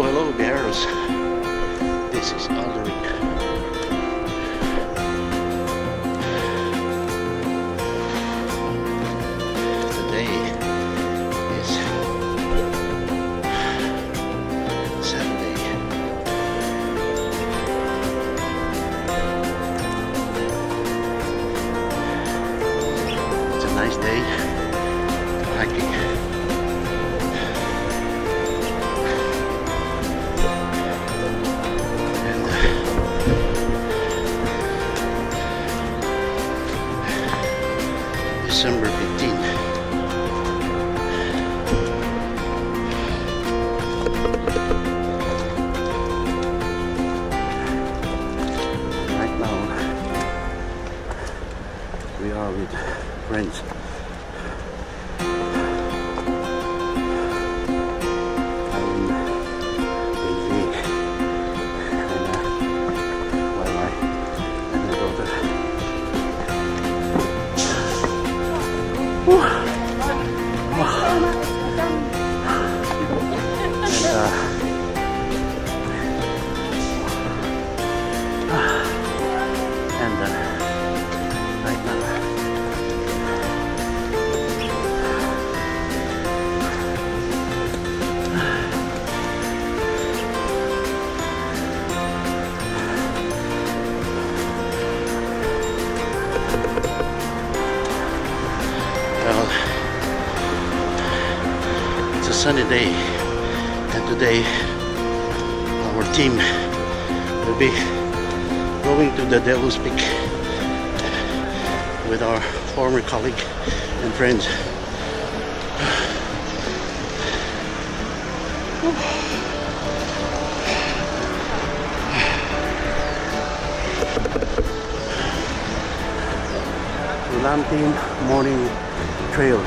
hello, Guerreros. This is Alderic. Today is Saturday. It's a nice day for hiking. December 15. Right now we are with friends. Right now well, it's a sunny day, and today our team will be going to the Devil's Peak with our former colleague and friends. Lantern Morning Trail.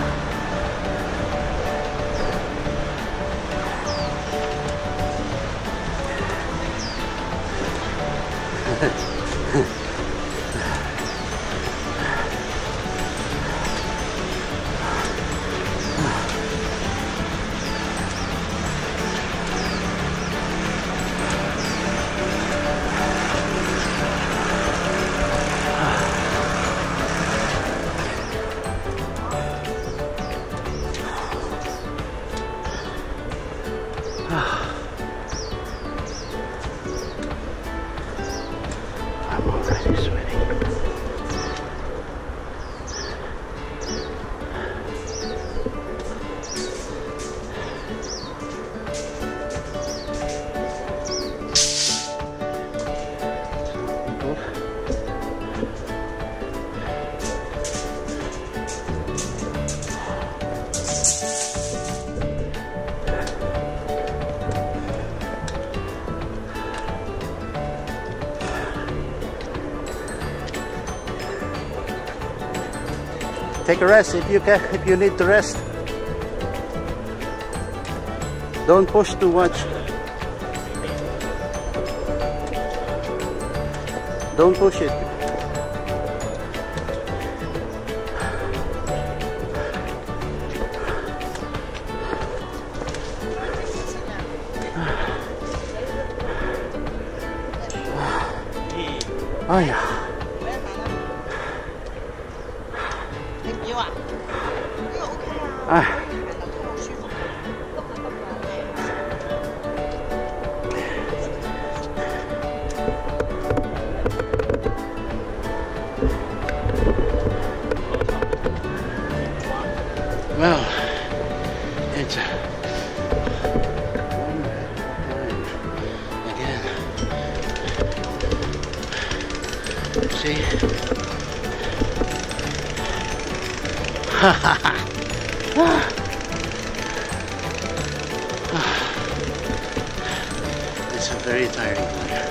I'm already sweating. Take a rest if you can, if you need to rest. Don't push too much. Don't push it. Oh yeah. Well, it's again. See? It's a very tiring one.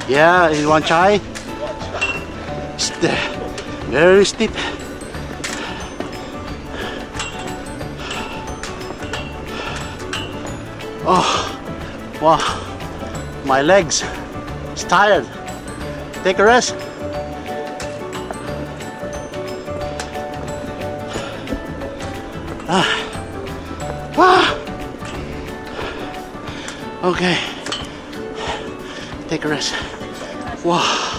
Yeah, you want chai? Very steep. Oh, wow, my legs is tired. Take a rest. Okay, take a rest. Wow.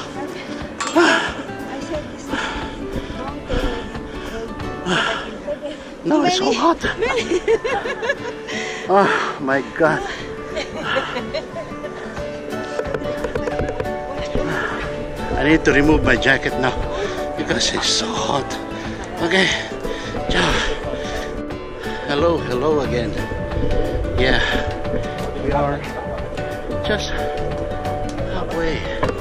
No, it's so hot. Oh my God. I need to remove my jacket now because it's so hot. Okay, ciao. Hello again. Yeah, we are just halfway.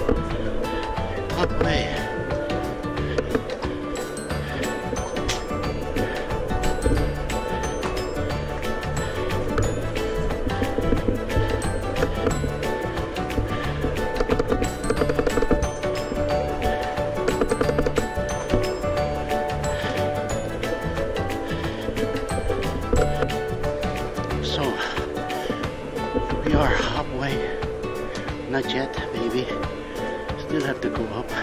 So we are halfway. Not yet, baby. Still have to go up.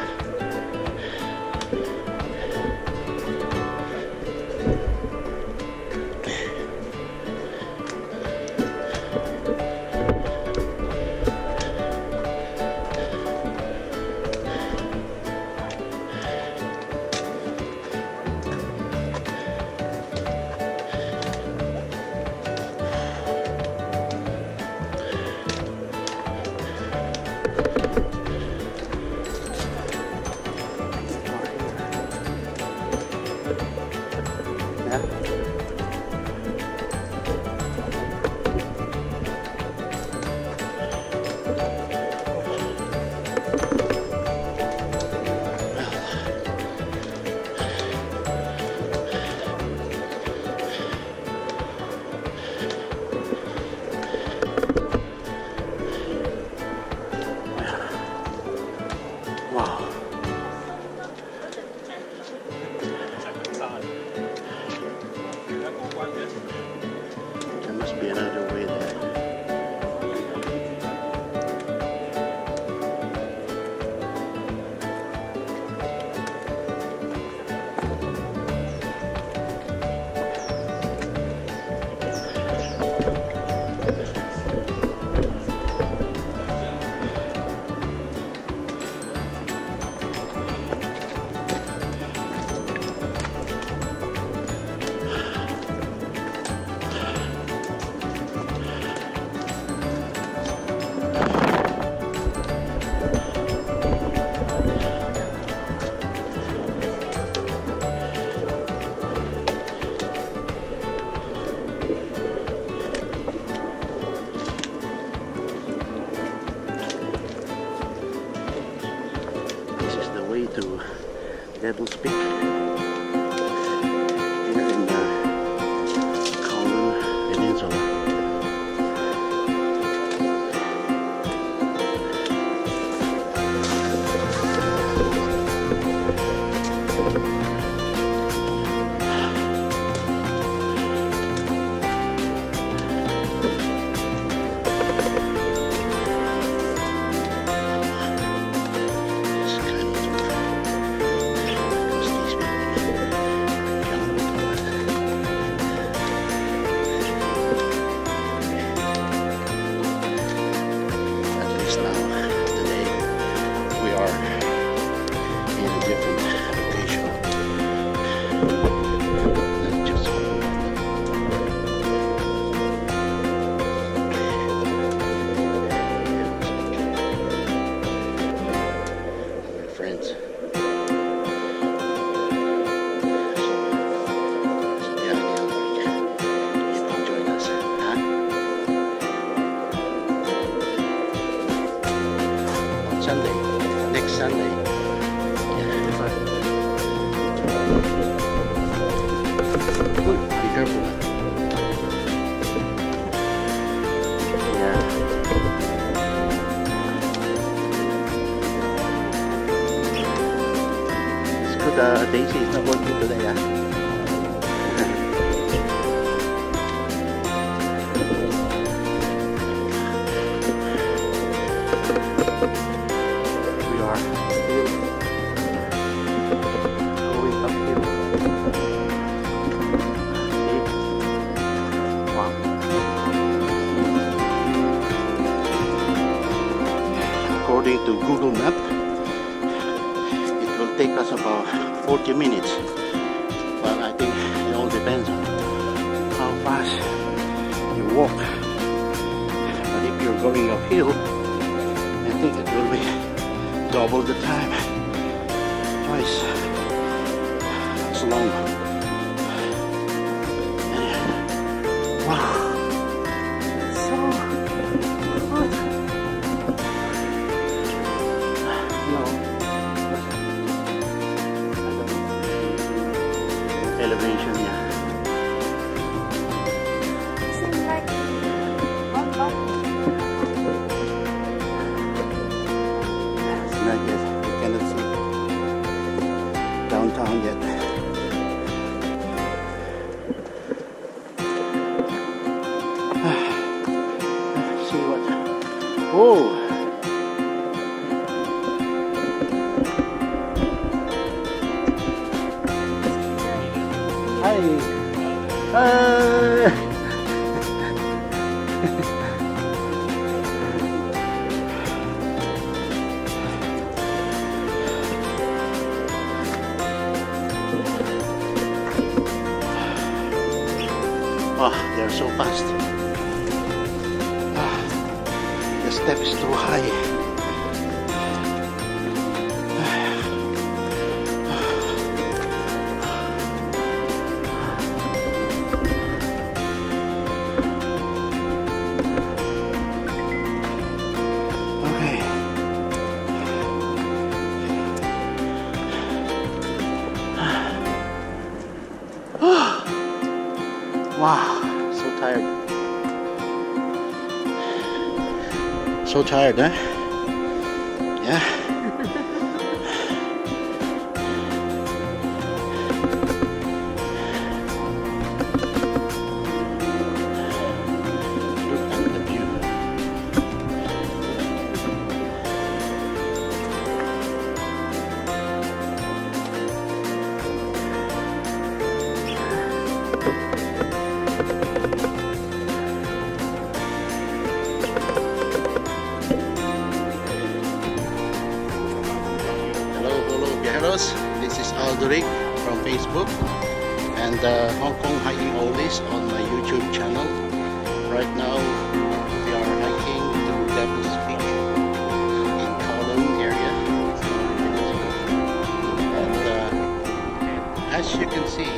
Wow. There must be another way there. Way to Devil's Peak here in the Kowloon Peninsula. Sunday, next Sunday. Good, be careful. Yeah. Daisy is not working today, yeah? We are still going uphill. See? Wow. According to Google Map, it will take us about 40 minutes. But I think it all depends on how fast you walk. But if you're going uphill, I think it will be double the time, twice as long. Wow, so good. No, elevation, yeah. Seems like one button. It's not yet. You cannot see downtown yet. See what? Oh! Hi! Hi! Oh, they're so fast. The step is too high. Okay. Wow, so tired. So tired, huh? Yeah. Look at the view. This is Alderic from Facebook and Hong Kong Hiking Oldies on my YouTube channel. Right now we are hiking to Devil's Peak in Kowloon area. And as you can see,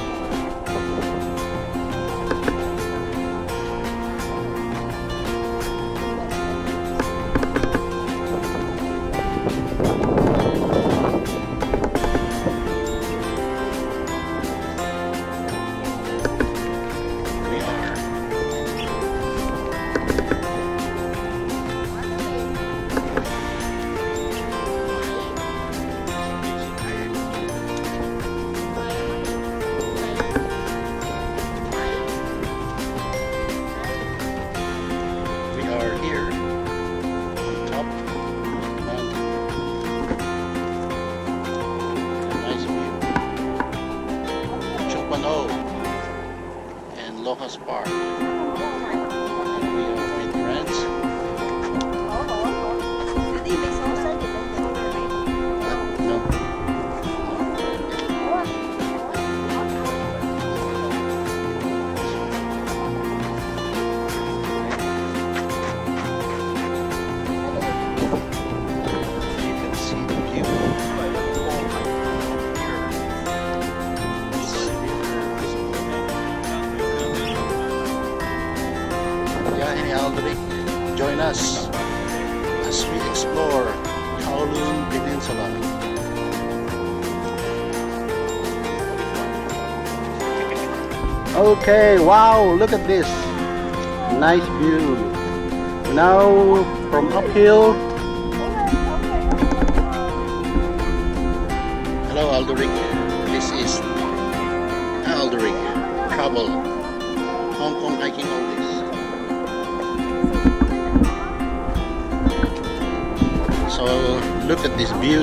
and Lohas Park. And we are with friends. No. You can see the view. Join us as we explore Kowloon Peninsula. Okay, wow, look at this. Nice view. Now from uphill. Hello. Hello Alderic, this is Alderic Travel, Hong Kong hiking oldies. So look at this view.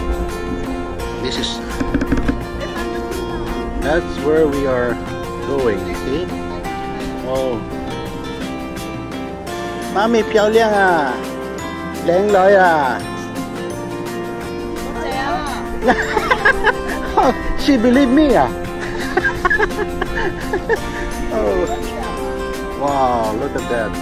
That's where we are going, see? Oh, Mommy 漂亮啊，靚女啊。She believe me ah. Oh. Wow, look at that.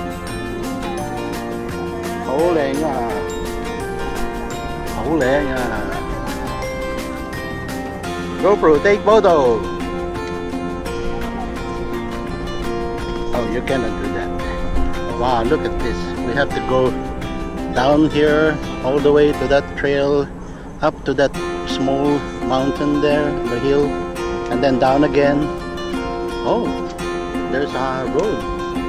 好靚啊，好靚啊。GoPro, take photo. Oh, you cannot do that. Wow, look at this. We have to go down here all the way to that trail, up to that small mountain there, the hill, and then down again. Oh, there's a road.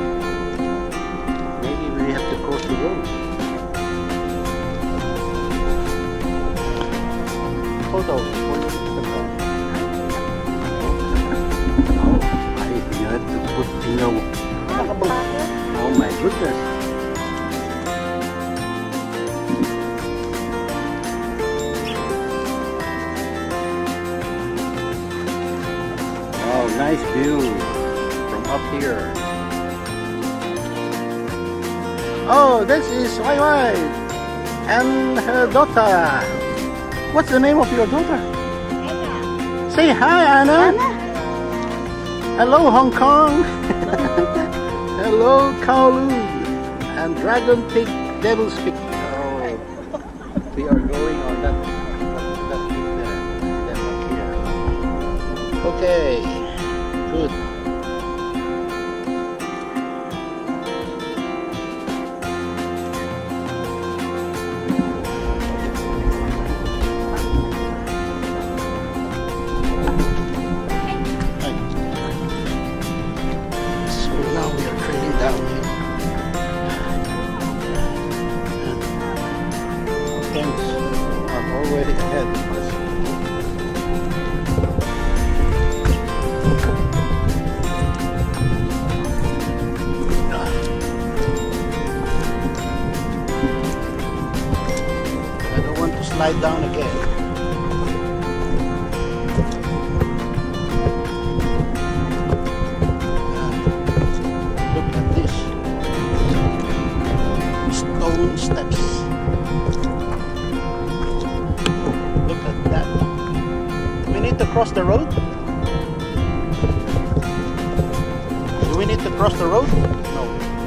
Maybe we have to cross the road. Photo. You have to put in your... Oh my goodness. Wow, nice view from up here. Oh, this is Wai Wai and her daughter. What's the name of your daughter? Anna. Say hi, Anna. Anna. Hello, Hong Kong. Hello, Kowloon and Dragon Peak, Devil's Peak. Oh, we are going on that peak there. Then up here. Okay, good. Already ahead of us. I don't want to slide down again. Look at this. Stone steps. To cross the road? Do we need to cross the road? No.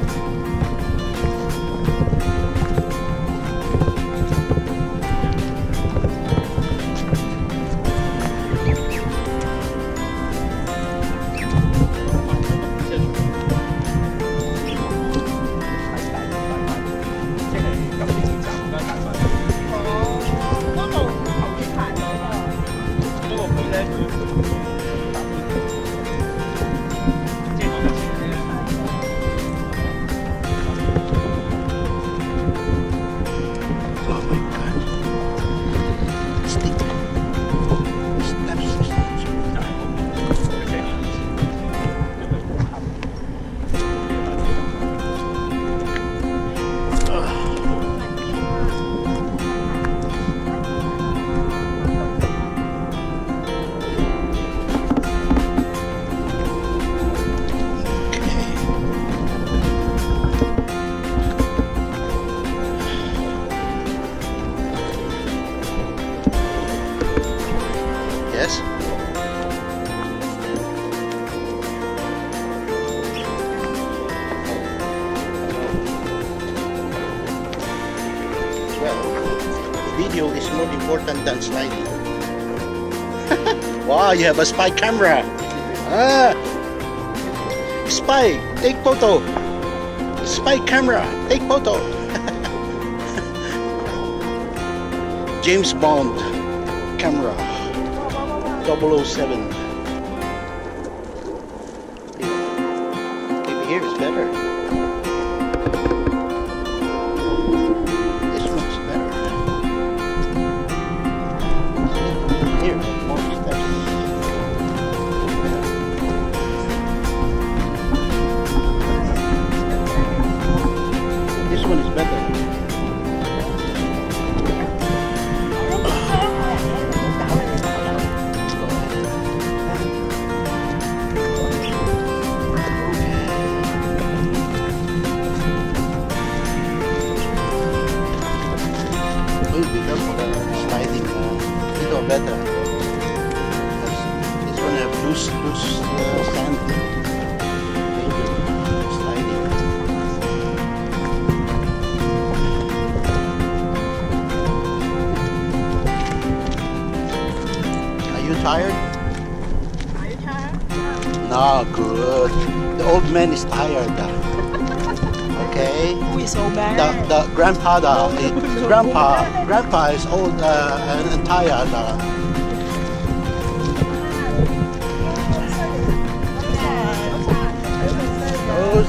Yes? Well, video is more important than sliding. Wow, you have a spy camera. Ah, spy, take photo. Spy camera, take photo. James Bond camera. 007. Maybe here is better. This looks better. Here. or better? This one have loose sand. Sliding. Are you tired? Are you tired? No, good. The old man is tired. Okay. Who is old man? The grandpa is old and tired. Those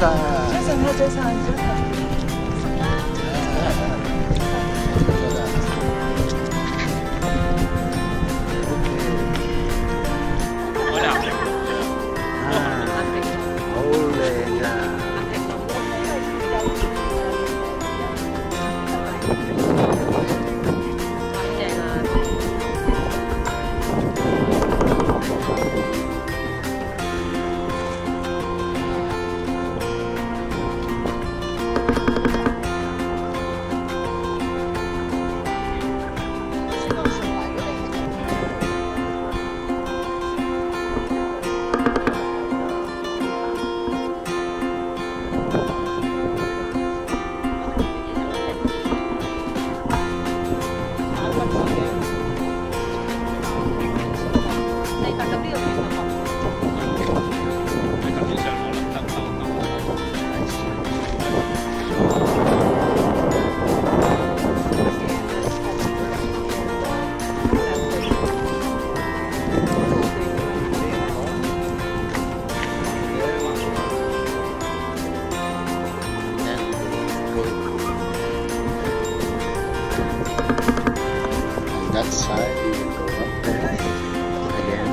that side, you can go up there again.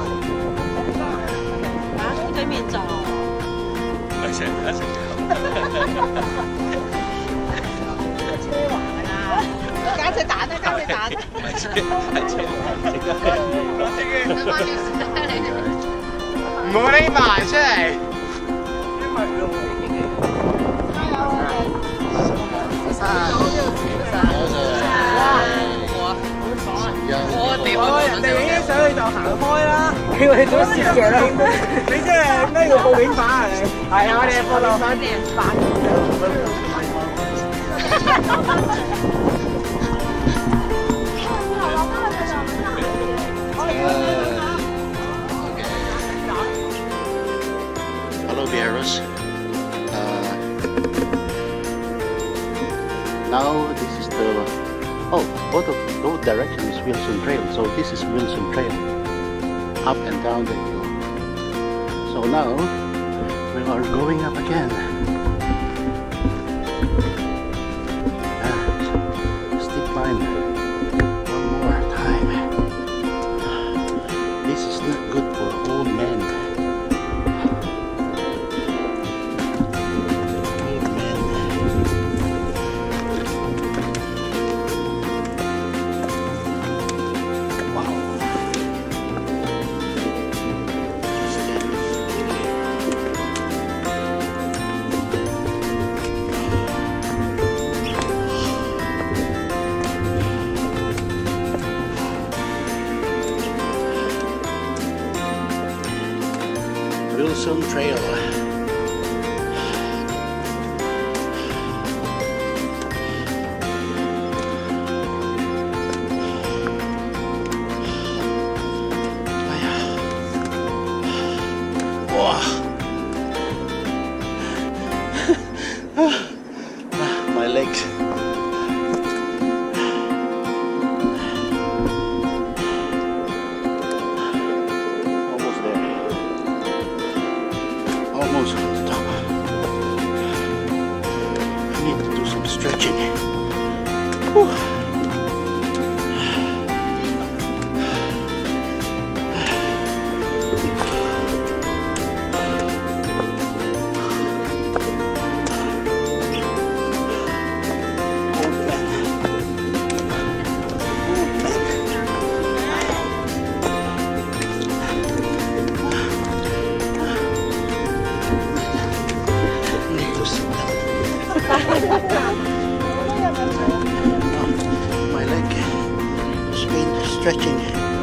對面就咪成日一齊車環㗎啦，加隻蛋啦，加隻蛋啦。 唔好匿埋出嚟。 我哋人哋影相你就行開啦，叫你做攝像啦，你真係咩叫報警犯啊你？係啊，我哋報警犯電犯。 Hello viewers. Now this is the both of both direction is Wilson Trail. So this is Wilson Trail, up and down the hill. So now we are going up again. Steep climb. One more time. This is not good for old men. Wilson Trail. My legs. Almost there. Almost on the top. I need to do some stretching. Whew. My leg is been stretching.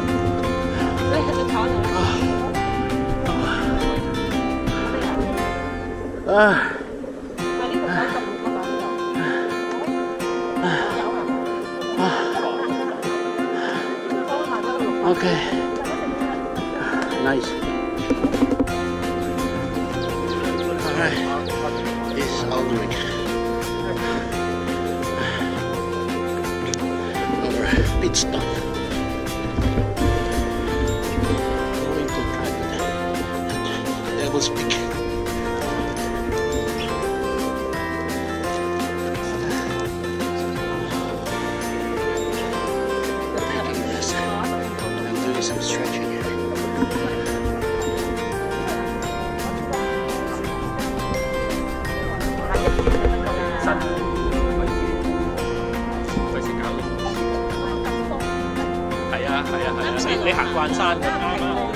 Okay. Nice. Alright. This is Aldrich. Our pit stop. Going to try the Devil's Peak. Some stretching here. 係啊，你行慣山啱啊！